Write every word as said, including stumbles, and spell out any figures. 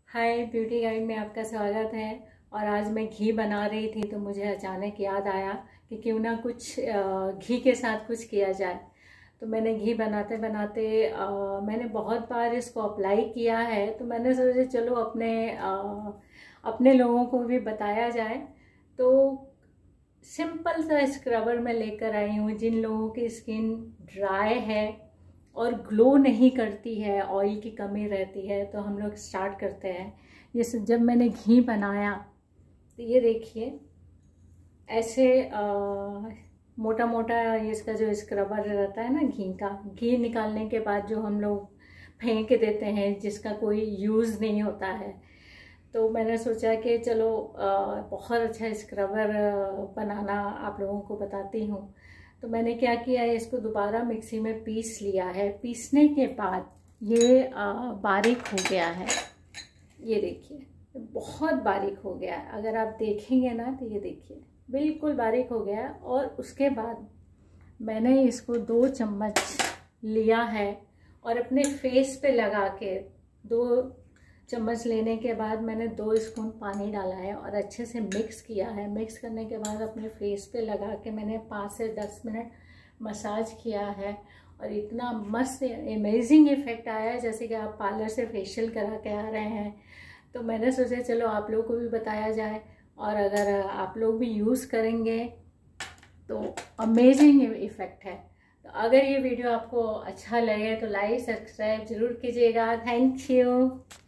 हाय beauty guide में आपका स्वागत है। और आज मैं घी बना रही थी तो मुझे अचानक याद आया कि क्यों ना कुछ घी के साथ कुछ किया जाए। तो मैंने घी बनाते बनाते आ, मैंने बहुत बार इसको अप्लाई किया है, तो मैंने सोचा चलो अपने आ, अपने लोगों को भी बताया जाए। तो सिंपल सा स्क्रबर मैं लेकर आई हूँ। जिन लोगों की स्किन ड्राई है और ग्लो नहीं करती है, ऑयल की कमी रहती है, तो हम लोग स्टार्ट करते हैं। ये जब मैंने घी बनाया तो ये देखिए ऐसे आ, मोटा मोटा ये इसका जो स्क्रबर रहता है ना घी का, घी निकालने के बाद जो हम लोग फेंक देते हैं, जिसका कोई यूज़ नहीं होता है। तो मैंने सोचा कि चलो आ, बहुत अच्छा स्क्रबर बनाना आप लोगों को बताती हूँ। तो मैंने क्या किया है, इसको दोबारा मिक्सी में पीस लिया है। पीसने के बाद ये आ, बारीक हो गया है। ये देखिए बहुत बारीक हो गया है। अगर आप देखेंगे ना तो ये देखिए बिल्कुल बारीक हो गया है। और उसके बाद मैंने इसको दो चम्मच लिया है और अपने फेस पे लगा के, दो चम्मच लेने के बाद मैंने दो स्पून पानी डाला है और अच्छे से मिक्स किया है। मिक्स करने के बाद अपने फेस पे लगा के मैंने पाँच से दस मिनट मसाज किया है। और इतना मस्त अमेजिंग इफ़ेक्ट आया है, जैसे कि आप पार्लर से फेशियल करा के आ रहे हैं। तो मैंने सोचा चलो आप लोगों को भी बताया जाए, और अगर आप लोग भी यूज़ करेंगे तो अमेजिंग इफ़ेक्ट है। तो अगर ये वीडियो आपको अच्छा लगे तो लाइक सब्सक्राइब ज़रूर कीजिएगा। Thank you.